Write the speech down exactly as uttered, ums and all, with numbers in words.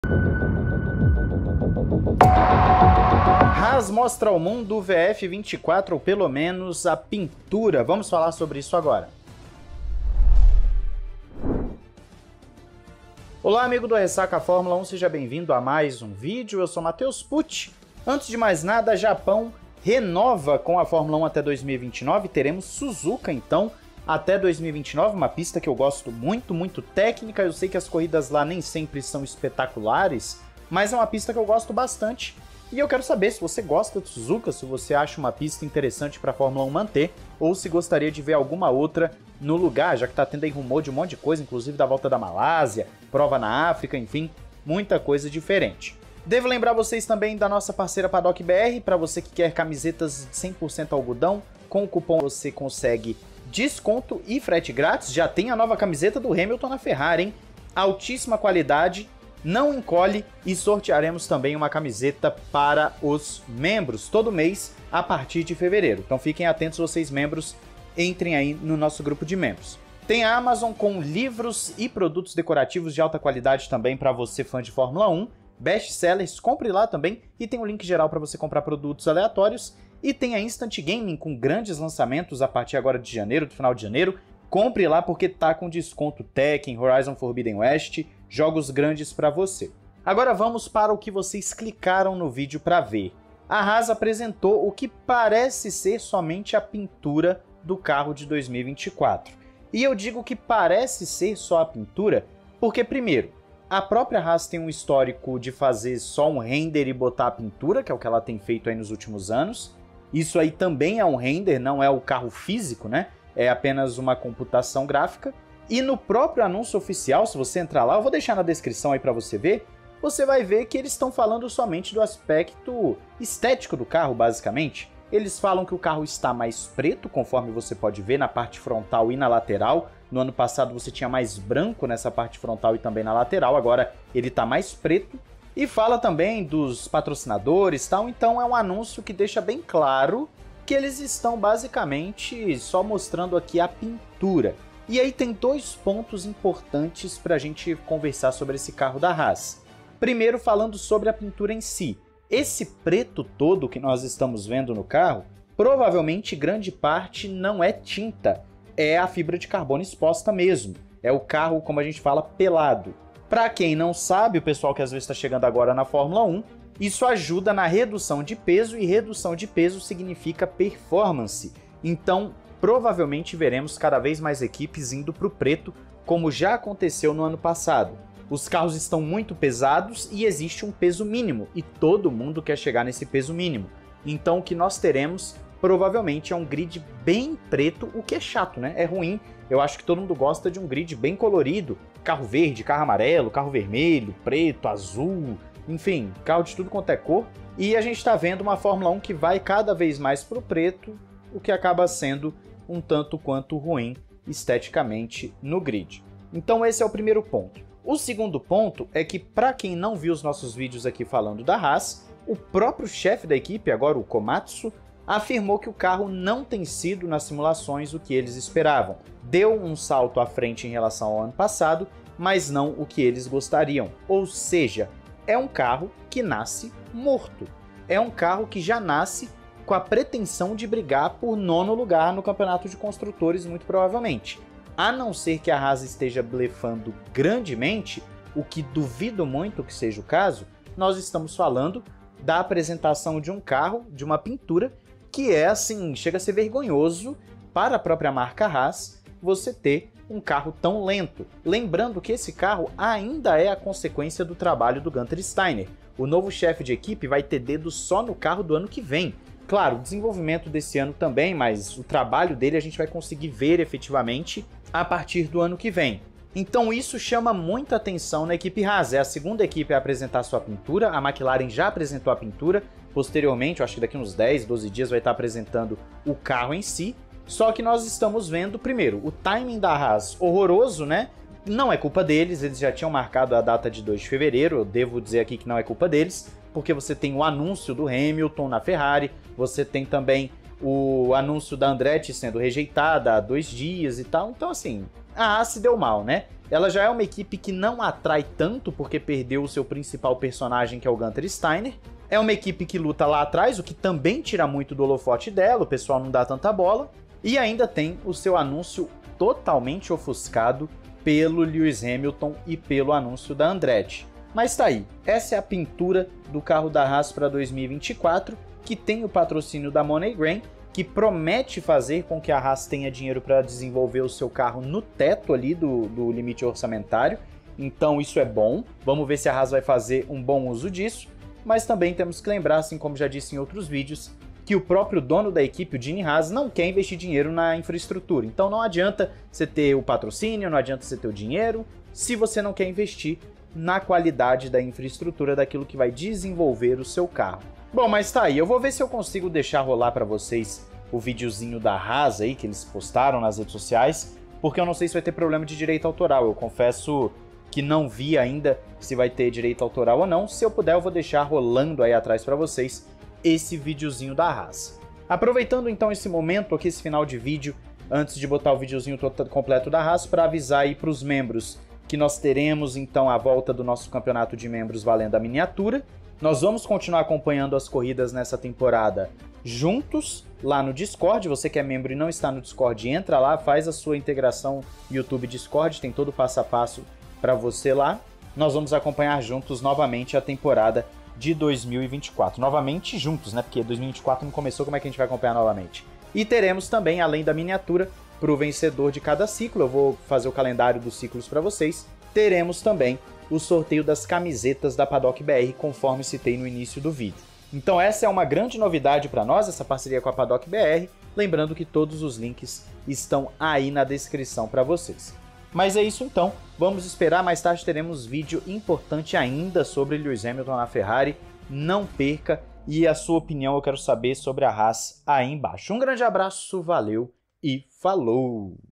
Haas mostra ao mundo o V F vinte e quatro, ou pelo menos a pintura. Vamos falar sobre isso agora. Olá, amigo do Ressaca Fórmula um, seja bem-vindo a mais um vídeo. Eu sou Matheus Pucci. Antes de mais nada, Japão renova com a Fórmula um até dois mil e vinte e nove. Teremos Suzuka, então, até dois mil e vinte e nove, uma pista que eu gosto muito, muito técnica. Eu sei que as corridas lá nem sempre são espetaculares, mas é uma pista que eu gosto bastante. E eu quero saber se você gosta de Suzuka, se você acha uma pista interessante para a Fórmula um manter, ou se gostaria de ver alguma outra no lugar, já que tá tendo aí rumor de um monte de coisa, inclusive da volta da Malásia, prova na África, enfim, muita coisa diferente. Devo lembrar vocês também da nossa parceira Paddock B R, para você que quer camisetas de cem por cento algodão, com o cupom você consegue desconto e frete grátis. Já tem a nova camiseta do Hamilton na Ferrari, hein? Altíssima qualidade, não encolhe, e sortearemos também uma camiseta para os membros todo mês a partir de fevereiro. Então fiquem atentos, vocês membros, entrem aí no nosso grupo de membros. Tem a Amazon com livros e produtos decorativos de alta qualidade também para você fã de Fórmula um. Best sellers, compre lá também, e tem um link geral para você comprar produtos aleatórios. E tem a Instant Gaming com grandes lançamentos a partir agora de janeiro, do final de janeiro. Compre lá porque tá com desconto Tekken, Horizon Forbidden West, jogos grandes para você. Agora vamos para o que vocês clicaram no vídeo para ver. A Haas apresentou o que parece ser somente a pintura do carro de dois mil e vinte e quatro. E eu digo que parece ser só a pintura porque, primeiro, a própria Haas tem um histórico de fazer só um render e botar a pintura, que é o que ela tem feito aí nos últimos anos. Isso aí também é um render, não é o carro físico, né? É apenas uma computação gráfica. E no próprio anúncio oficial, se você entrar lá, eu vou deixar na descrição aí para você ver, você vai ver que eles estão falando somente do aspecto estético do carro, basicamente. Eles falam que o carro está mais preto, conforme você pode ver na parte frontal e na lateral. No ano passado você tinha mais branco nessa parte frontal e também na lateral, agora ele está mais preto. E fala também dos patrocinadores e tal, então é um anúncio que deixa bem claro que eles estão basicamente só mostrando aqui a pintura. E aí tem dois pontos importantes para a gente conversar sobre esse carro da Haas. Primeiro, falando sobre a pintura em si. Esse preto todo que nós estamos vendo no carro, provavelmente grande parte não é tinta, é a fibra de carbono exposta mesmo. É o carro, como a gente fala, pelado. Para quem não sabe, o pessoal que às vezes está chegando agora na Fórmula um, isso ajuda na redução de peso, e redução de peso significa performance. Então, provavelmente veremos cada vez mais equipes indo para o preto, como já aconteceu no ano passado. Os carros estão muito pesados e existe um peso mínimo, e todo mundo quer chegar nesse peso mínimo. Então o que nós teremos provavelmente é um grid bem preto, o que é chato, né? É ruim. Eu acho que todo mundo gosta de um grid bem colorido. Carro verde, carro amarelo, carro vermelho, preto, azul, enfim, carro de tudo quanto é cor. E a gente está vendo uma Fórmula um que vai cada vez mais para o preto, o que acaba sendo um tanto quanto ruim esteticamente no grid. Então esse é o primeiro ponto. O segundo ponto é que, para quem não viu os nossos vídeos aqui falando da Haas, o próprio chefe da equipe, agora o Komatsu, afirmou que o carro não tem sido nas simulações o que eles esperavam. Deu um salto à frente em relação ao ano passado, mas não o que eles gostariam. Ou seja, é um carro que nasce morto. É um carro que já nasce com a pretensão de brigar por nono lugar no campeonato de construtores, muito provavelmente. A não ser que a Haas esteja blefando grandemente, o que duvido muito que seja o caso, nós estamos falando da apresentação de um carro, de uma pintura, que é assim, chega a ser vergonhoso para a própria marca Haas você ter um carro tão lento. Lembrando que esse carro ainda é a consequência do trabalho do Gunther Steiner. O novo chefe de equipe vai ter dedo só no carro do ano que vem. Claro, o desenvolvimento desse ano também, mas o trabalho dele a gente vai conseguir ver efetivamente a partir do ano que vem. Então isso chama muita atenção na equipe Haas. É a segunda equipe a apresentar sua pintura, a McLaren já apresentou a pintura, posteriormente, eu acho que daqui uns dez, doze dias vai estar apresentando o carro em si, só que nós estamos vendo, primeiro, o timing da Haas horroroso, né? Não é culpa deles, eles já tinham marcado a data de dois de fevereiro, eu devo dizer aqui que não é culpa deles, porque você tem o anúncio do Hamilton na Ferrari, você tem também o anúncio da Andretti sendo rejeitada há dois dias e tal, então assim, a Haas se deu mal, né? ela já é uma equipe que não atrai tanto porque perdeu o seu principal personagem, que é o Gunther Steiner. É uma equipe que luta lá atrás, o que também tira muito do holofote dela, o pessoal não dá tanta bola. E ainda tem o seu anúncio totalmente ofuscado pelo Lewis Hamilton e pelo anúncio da Andretti. Mas tá aí, essa é a pintura do carro da Haas para dois mil e vinte e quatro, que tem o patrocínio da MoneyGram, que promete fazer com que a Haas tenha dinheiro para desenvolver o seu carro no teto ali do, do limite orçamentário. Então isso é bom, vamos ver se a Haas vai fazer um bom uso disso. Mas também temos que lembrar, assim como já disse em outros vídeos, que o próprio dono da equipe, o Gene Haas, não quer investir dinheiro na infraestrutura. Então não adianta você ter o patrocínio, não adianta você ter o dinheiro, se você não quer investir na qualidade da infraestrutura daquilo que vai desenvolver o seu carro. Bom, mas tá aí, eu vou ver se eu consigo deixar rolar para vocês o videozinho da Haas aí, que eles postaram nas redes sociais, porque eu não sei se vai ter problema de direito autoral. Eu confesso que não vi ainda se vai ter direito autoral ou não. Se eu puder, eu vou deixar rolando aí atrás para vocês esse videozinho da Haas. Aproveitando então esse momento aqui, esse final de vídeo, antes de botar o videozinho todo completo da Haas, para avisar aí para os membros que nós teremos então a volta do nosso campeonato de membros valendo a miniatura. Nós vamos continuar acompanhando as corridas nessa temporada juntos lá no Discord. Você que é membro e não está no Discord, entra lá, faz a sua integração YouTube Discord, tem todo o passo a passo para você lá. Nós vamos acompanhar juntos novamente a temporada de dois mil e vinte e quatro. Novamente juntos, né? Porque dois mil e vinte e quatro não começou, como é que a gente vai acompanhar novamente? E teremos também, além da miniatura, para o vencedor de cada ciclo, eu vou fazer o calendário dos ciclos para vocês, teremos também o sorteio das camisetas da Paddock B R, conforme citei no início do vídeo. Então essa é uma grande novidade para nós, essa parceria com a Paddock B R, lembrando que todos os links estão aí na descrição para vocês. Mas é isso então, vamos esperar, mais tarde teremos vídeo importante ainda sobre Lewis Hamilton na Ferrari, não perca, e a sua opinião eu quero saber sobre a Haas aí embaixo. Um grande abraço, valeu e falou!